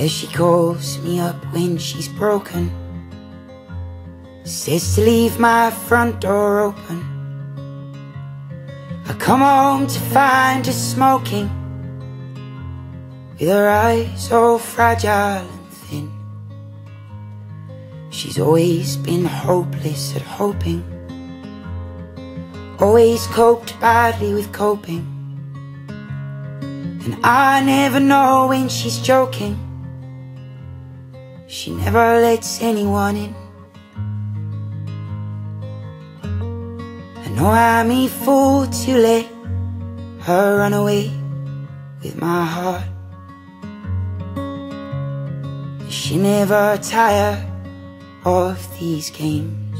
Where she calls me up when she's broken, says to leave my front door open. I come home to find her smoking, with her eyes all fragile and thin. She's always been hopeless at hoping, always coped badly with coping, and I never know when she's joking. She never lets anyone in. I know I'm a fool to let her run away with my heart. She never tire of these games.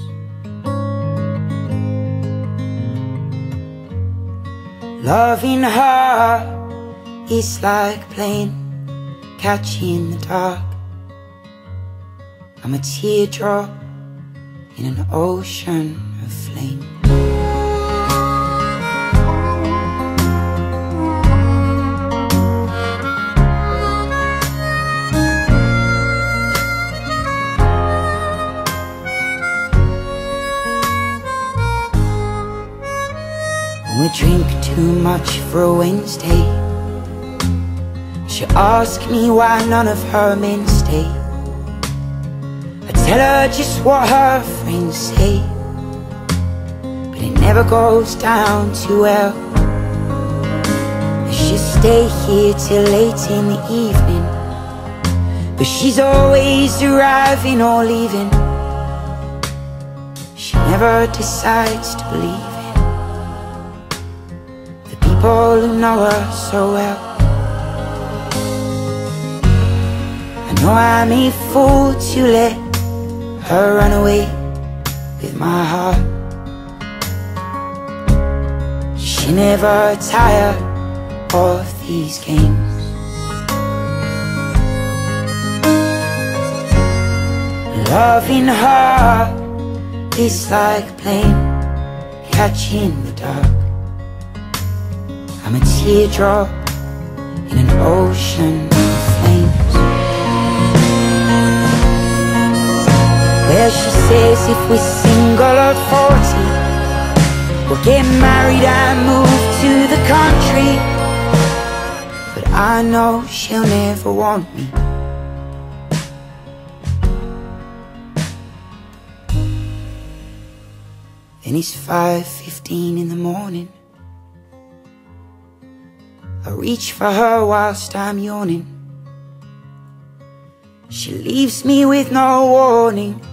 Loving her is like playing catch in the dark. I'm a teardrop in an ocean of flame. When we drink too much for a Wednesday, she asks me why none of her men stay. Tell her just what her friends say, but it never goes down too well. She'll stay here till late in the evening, but she's always arriving or leaving. She never decides to believe in the people who know her so well. I know I'm a fool to let her run away with my heart. She never tire of these games. Loving her is like playing catch in the dark. I'm a teardrop in an ocean of flames. Where she says if we're single at 40, we'll get married and move to the country. But I know she'll never want me. Then it's 5:15 in the morning. I reach for her whilst I'm yawning. She leaves me with no warning.